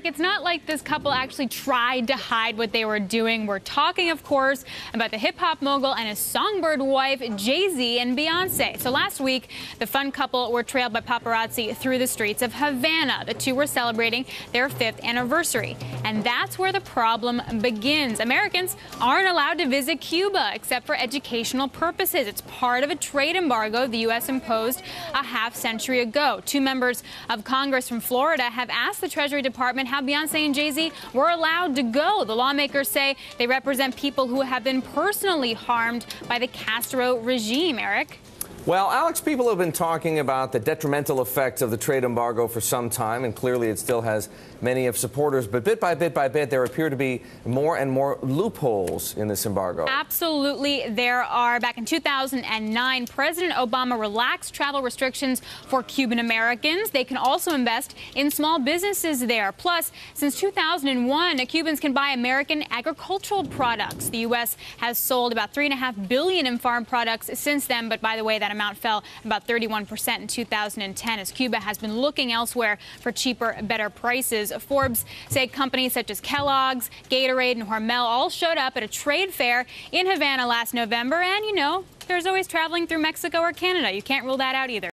Eric, it's not like this couple actually tried to hide what they were doing. We're talking, of course, about the hip-hop mogul and his songbird wife, Jay-Z and Beyonce. So last week, the fun couple were trailed by paparazzi through the streets of Havana. The two were celebrating their 5th anniversary. And that's where the problem begins. Americans aren't allowed to visit Cuba except for educational purposes. It's part of a trade embargo the U.S. imposed a half-century ago. Two members of Congress from Florida have asked the Treasury Department how Beyonce and Jay-Z were allowed to go. The lawmakers say they represent people who have been personally harmed by the Castro regime. Eric? Well, Alex, people have been talking about the detrimental effects of the trade embargo for some time, and clearly it still has many of supporters. But bit by bit, there appear to be more and more loopholes in this embargo. Absolutely, there are. Back in 2009, President Obama relaxed travel restrictions for Cuban Americans. They can also invest in small businesses there. Plus, since 2001, Cubans can buy American agricultural products. The U.S. has sold about $3.5 billion in farm products since then. But by the way, that amount fell about 31% in 2010 as Cuba has been looking elsewhere for cheaper, better prices. Forbes say companies such as Kellogg's, Gatorade, and Hormel all showed up at a trade fair in Havana last November. And, you know, there's always traveling through Mexico or Canada. You can't rule that out either.